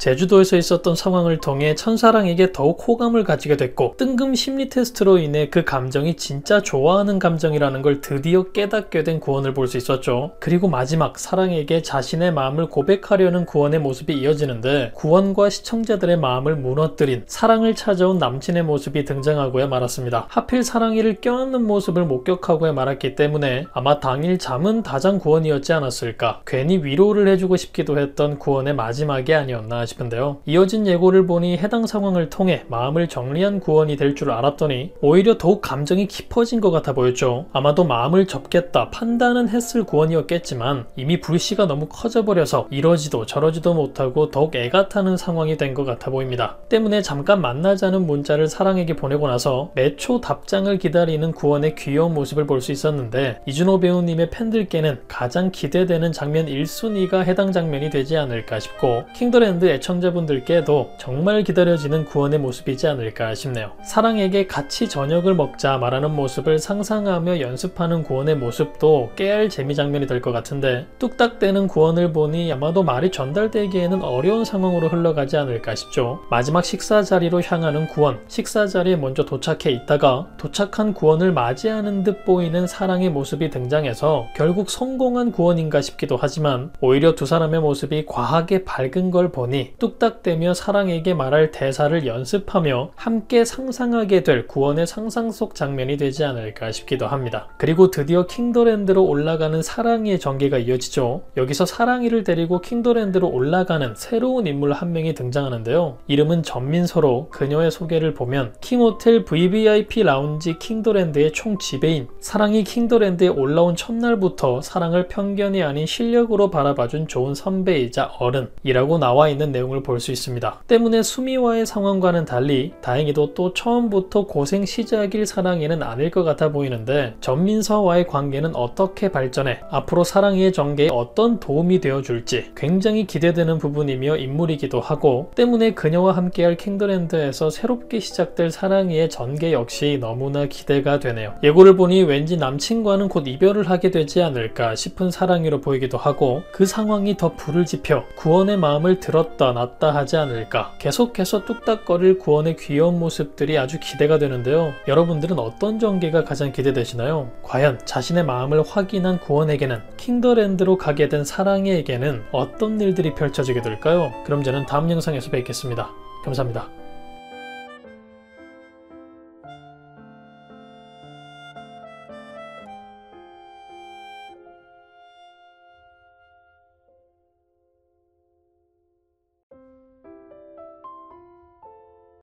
제주도에서 있었던 상황을 통해 첫사랑에게 더욱 호감을 가지게 됐고 뜬금 심리 테스트로 인해 그 감정이 진짜 좋아하는 감정이라는 걸 드디어 깨닫게 된 구원을 볼 수 있었죠. 그리고 마지막 사랑에게 자신의 마음을 고백하려는 구원의 모습이 이어지는데 구원과 시청자들의 마음을 무너뜨린 사랑을 찾아온 남친의 모습이 등장하고야 말았습니다. 하필 사랑이를 껴안는 모습을 목격하고야 말았기 때문에 아마 당일 잠은 다장 구원이었지 않았을까. 괜히 위로를 해주고 싶기도 했던 구원의 마지막이 아니었나 싶은데요. 이어진 예고를 보니 해당 상황을 통해 마음을 정리한 구원이 될 줄 알았더니 오히려 더욱 감정이 깊어진 것 같아 보였죠. 아마도 마음을 접겠다 판단은 했을 구원이었겠지만 이미 불씨가 너무 커져버려서 이러지도 저러지도 못하고 더욱 애가 타는 상황이 된 것 같아 보입니다. 때문에 잠깐 만나자는 문자를 사랑에게 보내고 나서 매 초 답장을 기다리는 구원의 귀여운 모습을 볼 수 있었는데 이준호 배우님의 팬들께는 가장 기대되는 장면 1순위가 해당 장면이 되지 않을까 싶고 킹더랜드 애청자분들께도 정말 기다려지는 구원의 모습이지 않을까 싶네요. 사랑에게 같이 저녁을 먹자 말하는 모습을 상상하며 연습하는 구원의 모습도 깨알 재미 장면이 될 것 같은데 뚝딱대는 구원을 보니 아마도 말이 전달되기에는 어려운 상황으로 흘러가지 않을까 싶죠. 마지막 식사 자리로 향하는 구원, 식사 자리에 먼저 도착해 있다가 도착한 구원을 맞이하는 듯 보이는 사랑의 모습이 등장해서 결국 성공한 구원인가 싶기도 하지만 오히려 두 사람의 모습이 과하게 밝은 걸 보니 뚝딱대며 사랑에게 말할 대사를 연습하며 함께 상상하게 될 구원의 상상 속 장면이 되지 않을까 싶기도 합니다. 그리고 드디어 킹더랜드로 올라가는 사랑이의 전개가 이어지죠. 여기서 사랑이를 데리고 킹더랜드로 올라가는 새로운 인물 한 명이 등장하는데요. 이름은 전민서로 그녀의 소개를 보면 킹호텔 VVIP 라운지 킹더랜드의 총지배인, 사랑이 킹더랜드에 올라온 첫날부터 사랑을 편견이 아닌 실력으로 바라봐준 좋은 선배이자 어른이라고 나와 있는 내용을 볼 수 있습니다. 때문에 수미와의 상황과는 달리 다행히도 또 처음부터 고생 시작일 사랑이는 아닐 것 같아 보이는데 전민서와의 관계는 어떻게 발전해 앞으로 사랑이의 전개에 어떤 도움이 되어줄지 굉장히 기대되는 부분이며 인물이기도 하고 때문에 그녀와 함께할 킹더랜드에서 새롭게 시작될 사랑이의 전개 역시 너무나 기대가 되네요. 예고를 보니 왠지 남친과는 곧 이별을 하게 되지 않을까 싶은 사랑이로 보이기도 하고 그 상황이 더 불을 지펴 구원의 마음을 들었다 놨다 하지 않을까. 계속해서 뚝딱거릴 구원의 귀여운 모습들이 아주 기대가 되는데요. 여러분들은 어떤 전개가 가장 기대되시나요? 과연 자신의 마음을 확인한 구원에게는 킹더랜드로 가게 된 사랑이에게는 어떤 일들이 펼쳐지게 될까요? 그럼 저는 다음 영상에서 뵙겠습니다. 감사합니다.